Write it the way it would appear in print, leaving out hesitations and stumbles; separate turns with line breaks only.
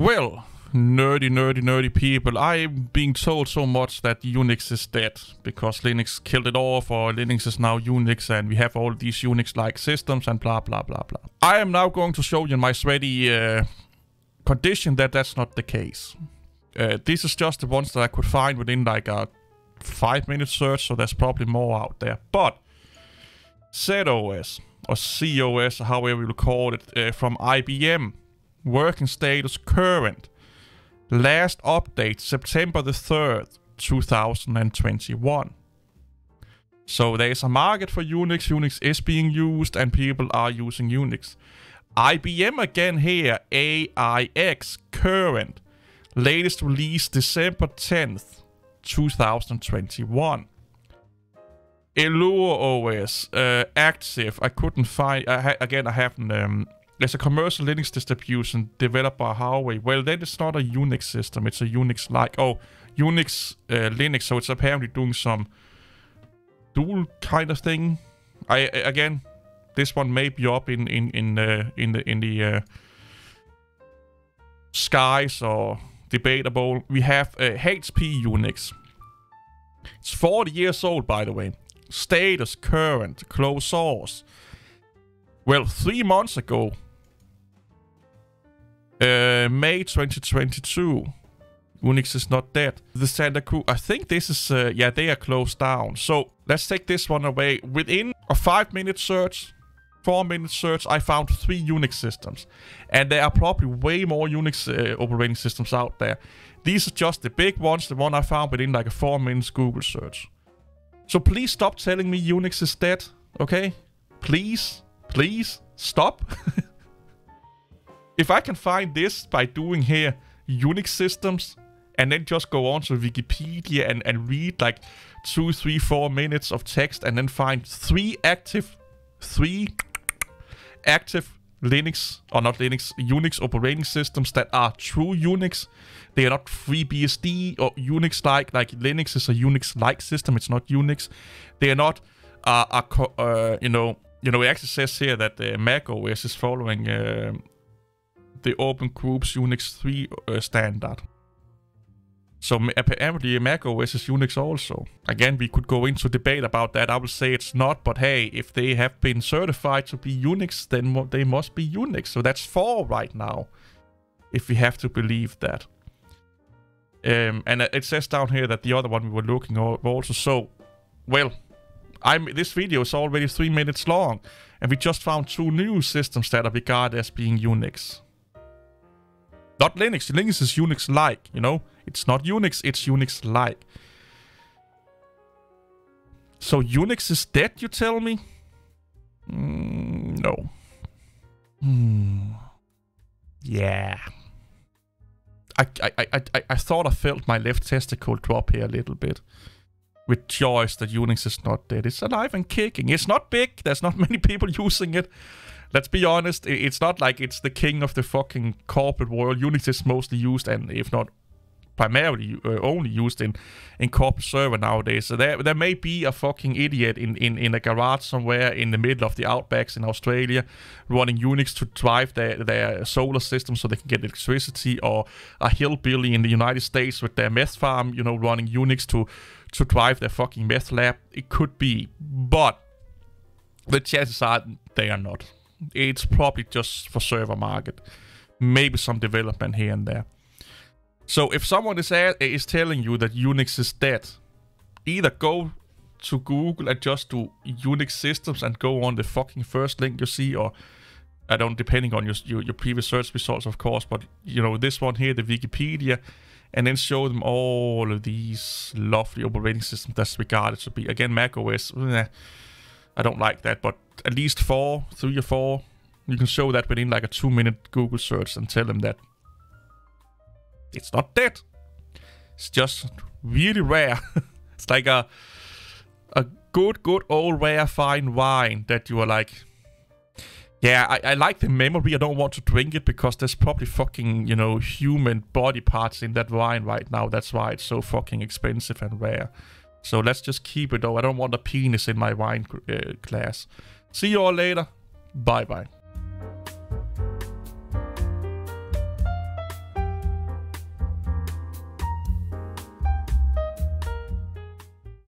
Well, nerdy people, I'm being told so much that Unix is dead because Linux killed it off, or Linux is now Unix and we have all these Unix-like systems and blah blah blah blah. I am now going to show you in my sweaty condition that that's not the case. This is just the ones that I could find within like a 5-minute search, so there's probably more out there. But ZOS or COS, or however you call it, from IBM, working status current, last update September the 3rd, 2021. So there's a market for Unix. Unix is being used and people are using Unix. IBM again here, AIX current, latest release December 10th, 2021. Allure OS, active. I couldn't find. I haven't. There's a commercial Linux distribution developed by Huawei. Well, then it's not a Unix system. It's a Unix-like. Oh, Unix Linux. So it's apparently doing some dual kind of thing. Again, this one may be up in the skies or debatable. We have HP Unix. It's 40 years old, by the way. Status current, closed source. Well, 3 months ago, May 2022, Unix is not dead. The Santa Cruz, I think this is, yeah, they are closed down. So let's take this one away. Within a 5-minute search, 4-minute search, I found 3 Unix systems. And there are probably way more Unix operating systems out there. These are just the big ones, the one I found within like a 4-minute Google search. So please stop telling me Unix is dead, okay? Please stop. If I can find this by doing here Unix systems and then just go on to Wikipedia and read like 2, 3, 4 minutes of text and then find 3 active Linux, or not Linux, Unix operating systems that are true Unix. They are not FreeBSD or Unix-like. Like Linux is a Unix-like system. It's not Unix. They are not, you know, it actually says here that Mac OS is following the Open Groups Unix 3 standard. So apparently Mac OS is Unix also. Again, we could go into debate about that. I will say it's not, but hey, if they have been certified to be Unix, then they must be Unix. So that's 4 right now, if we have to believe that. And it says down here that the other one we were looking at also. So, well, this video is already 3 minutes long, and we just found 2 new systems that are regarded as being Unix. Not Linux. Linux is Unix-like, you know? It's not Unix, it's Unix-like. So Unix is dead, you tell me? No. Yeah. I thought I felt my left testicle drop here a little bit. With choice that Unix is not dead. It's alive and kicking. It's not big. There's not many people using it. Let's be honest. It's not like it's the king of the fucking corporate world. Unix is mostly used, and if not primarily only used in corporate server nowadays. So there may be a fucking idiot in a garage somewhere in the middle of the outbacks in Australia running Unix to drive their solar system so they can get electricity, or a hillbilly in the United States with their meth farm, you know, running Unix to drive their fucking meth lab. It could be, but the chances are they are not. It's probably just for server market. Maybe some development here and there. So if someone is telling you that Unix is dead, either go to Google and just do Unix systems and go on the fucking first link you see, or I don't, depending on your previous search results, of course, but you know, this one here, the Wikipedia, and then show them all of these lovely operating systems that's regarded to be, again, Mac OS. I don't like that, but at least 3 or 4, you can show that within like a 2-minute Google search and tell them that it's not dead. It's just really rare. It's like a good old rare fine wine that you are like, yeah, I like the memory. I don't want to drink it because there's probably fucking, you know, human body parts in that wine right now. That's why it's so fucking expensive and rare. So let's just keep it though. I don't want a penis in my wine glass. See you all later. Bye bye.